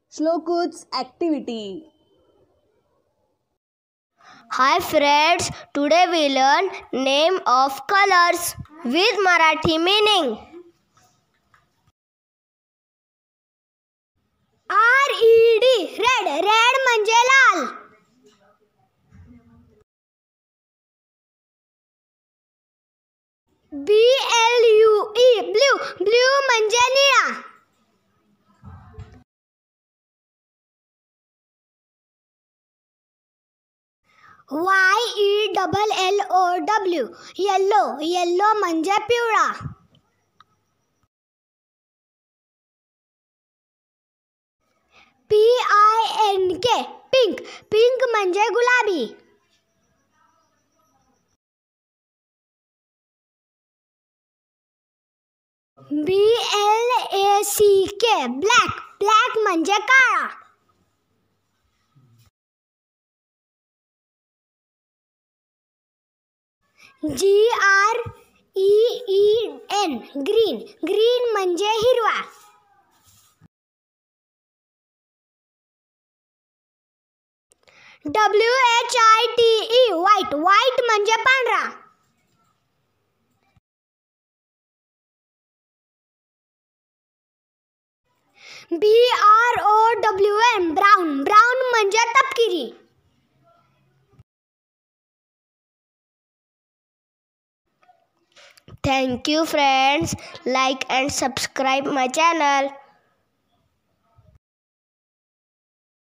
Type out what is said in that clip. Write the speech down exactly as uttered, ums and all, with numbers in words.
Shloku's activity. Hi friends, today we learn name of colors with Marathi meaning. R E D red, red म्हणजे लाल. B L U E blue, blue म्हणजे निळा. Y E L L O W yellow, yellow म्हणजे पिवळा. P I N K pink, pink म्हणजे गुलाबी. B L A C K black, black म्हणजे काळा. G R E E N green, green म्हणजे हिरवा. W H I T E white, white म्हणजे पांढरा. B R O W N brown, brown म्हणजे तपकिरी. Thank you friends. Like and subscribe my channel.